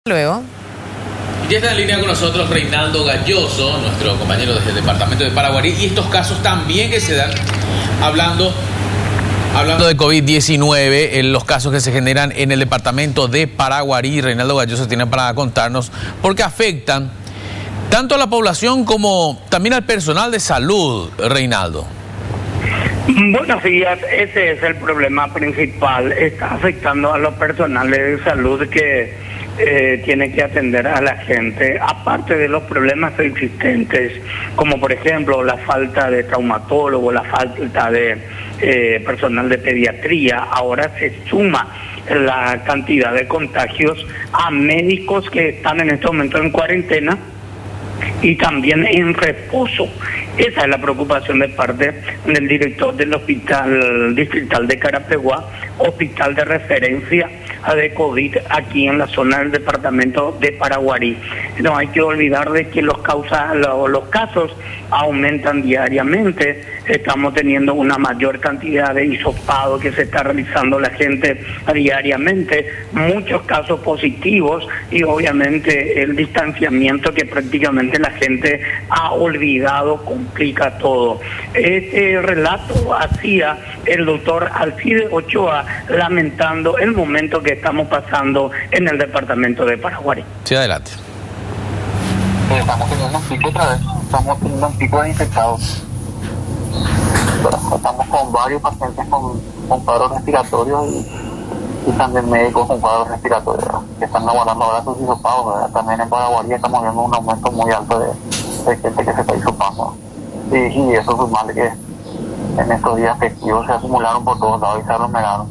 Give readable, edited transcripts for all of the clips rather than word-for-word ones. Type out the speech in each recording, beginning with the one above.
Luego. Ya está en línea con nosotros Reinaldo Galloso, nuestro compañero desde el departamento de Paraguarí, y estos casos también que se dan hablando de COVID-19, en los casos que se generan en el departamento de Paraguarí. Reinaldo Galloso tiene para contarnos porque afectan tanto a la población como también al personal de salud, Reinaldo. Buenos días, ese es el problema principal, está afectando a los personales de salud que tiene que atender a la gente, aparte de los problemas existentes, como por ejemplo la falta de traumatólogo, la falta de personal de pediatría. Ahora se suma la cantidad de contagios a médicos que están en este momento en cuarentena y también en reposo. Esa es la preocupación de parte del director del Hospital Distrital de Carapeguá, hospital de referencia de COVID aquí en la zona del departamento de Paraguarí. No hay que olvidar de que los casos aumentan diariamente. Estamos teniendo una mayor cantidad de hisopado que se está realizando la gente diariamente, muchos casos positivos y obviamente el distanciamiento que prácticamente la gente ha olvidado complica todo. Este relato hacía el doctor Alcide Ochoa lamentando el momento que estamos pasando en el departamento de Paraguarí. Sí, adelante. Estamos teniendo un pico otra vez, estamos teniendo un pico de infectados. Estamos con varios pacientes con cuadros respiratorios y también médicos con cuadros respiratorios que están aguardando ahora sus hisopados, ¿verdad? También en Paraguarí estamos viendo un aumento muy alto de gente que se está hisopando. Y eso sumarle que en estos días festivos se acumularon por todos lados y se aglomeraron.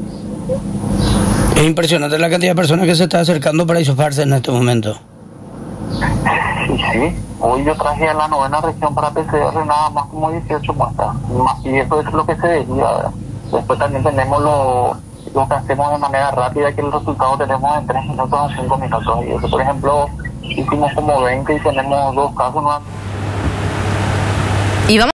Es impresionante la cantidad de personas que se está acercando para hisoparse en este momento. Sí. Hoy yo traje a la 9ª región para PCR nada más como 18 muestras. Y eso es lo que se veía, ¿verdad? Después también tenemos lo que hacemos de manera rápida, que el resultado tenemos en 3 minutos a 5 minutos. Y eso, por ejemplo, hicimos como 20 y tenemos 2 casos. Y vamos